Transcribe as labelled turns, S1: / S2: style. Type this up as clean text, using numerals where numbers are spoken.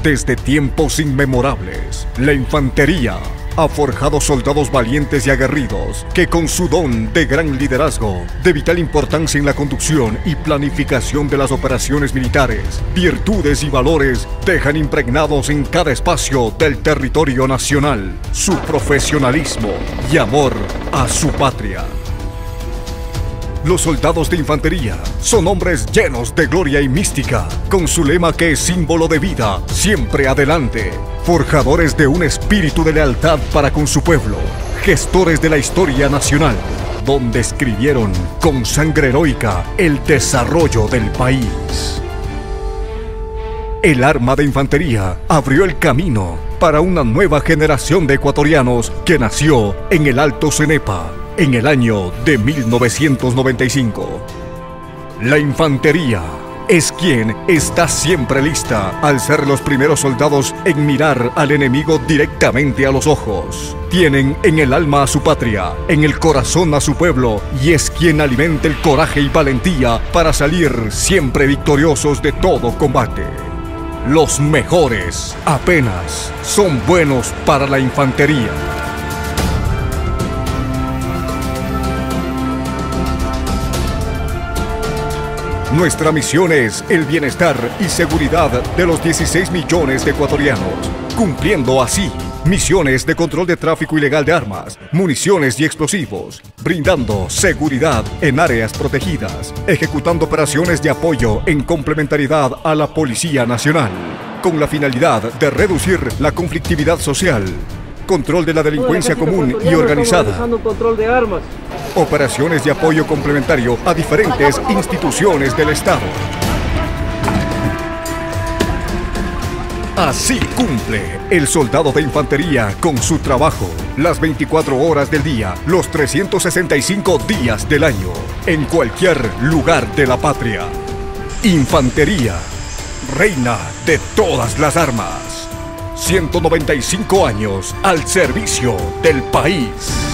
S1: Desde tiempos inmemorables, la infantería ha forjado soldados valientes y aguerridos que con su don de gran liderazgo, de vital importancia en la conducción y planificación de las operaciones militares, virtudes y valores dejan impregnados en cada espacio del territorio nacional su profesionalismo y amor a su patria. Los soldados de infantería son hombres llenos de gloria y mística, con su lema que es símbolo de vida, siempre adelante. Forjadores de un espíritu de lealtad para con su pueblo, gestores de la historia nacional, donde escribieron con sangre heroica el desarrollo del país. El arma de infantería abrió el camino para una nueva generación de ecuatorianos que nació en el Alto Cenepa en el año de 1995. La infantería es quien está siempre lista al ser los primeros soldados en mirar al enemigo directamente a los ojos. Tienen en el alma a su patria, en el corazón a su pueblo, y es quien alimenta el coraje y valentía para salir siempre victoriosos de todo combate. Los mejores apenas son buenos para la infantería. Nuestra misión es el bienestar y seguridad de los 16 millones de ecuatorianos, cumpliendo así misiones de control de tráfico ilegal de armas, municiones y explosivos, brindando seguridad en áreas protegidas, ejecutando operaciones de apoyo en complementariedad a la Policía Nacional, con la finalidad de reducir la conflictividad social, control de la delincuencia común y organizada,
S2: control de armas,
S1: operaciones de apoyo complementario a diferentes instituciones del Estado. Así cumple el soldado de infantería con su trabajo, las 24 horas del día, los 365 días del año, en cualquier lugar de la patria. Infantería, reina de todas las armas. 195 años al servicio del país.